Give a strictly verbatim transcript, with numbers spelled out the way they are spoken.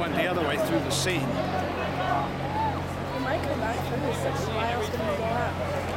went the other way through the scene. He might come back for his six miles going to go out.